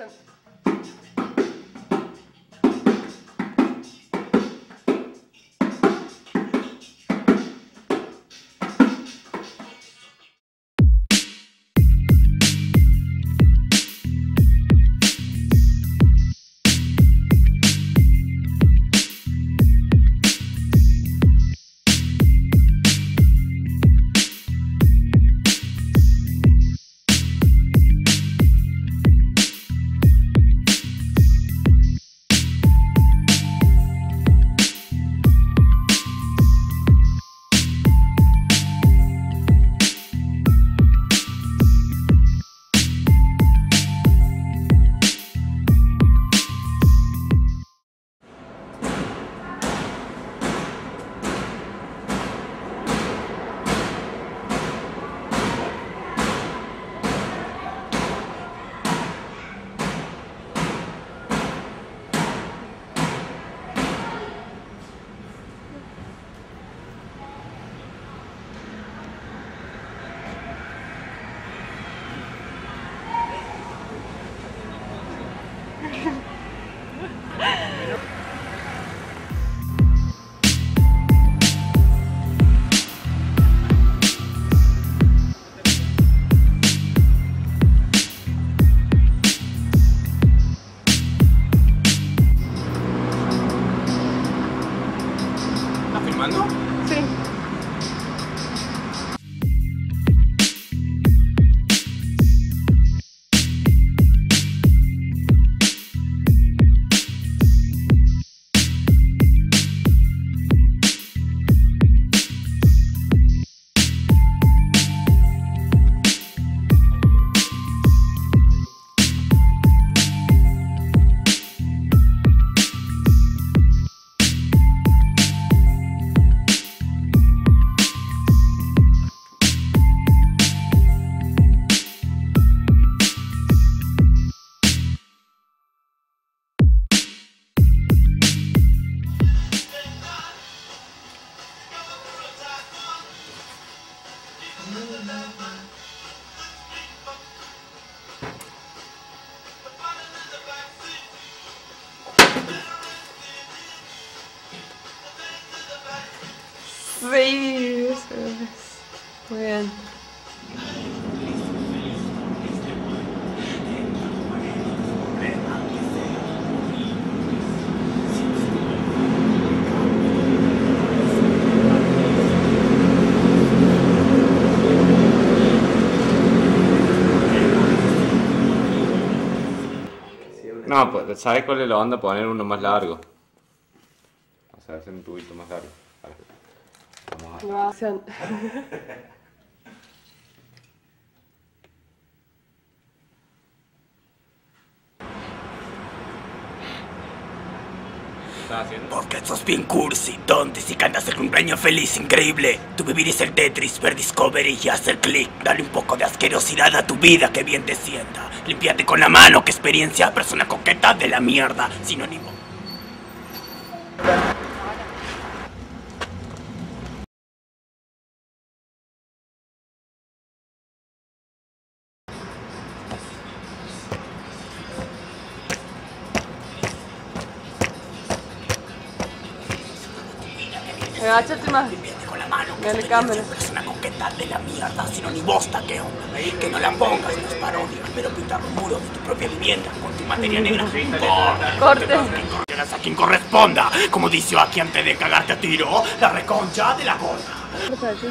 Acción. ¿Estás filmando? Sí. Sí, eso es. Muy bien. No, pues, ¿sabes cuál es la onda? Poner uno más largo. O sea, hacer un tubito más largo. Vale. Vamos a... Acción. ¿Qué estás haciendo? Porque sos bien cursi, tonto, y si cantas el cumpleaños feliz, increíble. Tu vivir es el Tetris, ver Discovery y hacer clic. Dale un poco de asquerosidad a tu vida, que bien te sienta. Límpiate con la mano, que experiencia, persona coqueta de la mierda, sinónimo. Agáchate más. Límpiate con la mano, que Dale experiencia, cámara. persona coqueta de la mierda, sinónimo bosta, que onda. Que no la pongas, no es parodia, pero pintar un muro de tu propia vivienda con tu materia negra. Corte. A quien corresponda, como dice aquí antes de cagarte a tiro, la reconcha de la gorda. Perfecto. ¿Tú te vas a repetir qué es esto, no? Que nos ama. Porque sos bien cursi, tonto, y si cantas el cumpleaños feliz, increíble. Tu vivir es el Tetris, ver Discovery y hacer clic. Dale un poco de asquerosidad a tu vida, que bien te sienta. Límpiate con la mano, que experiencia, persona coqueta de la mierda, sinónimo bosta, que onda. Que nos ama.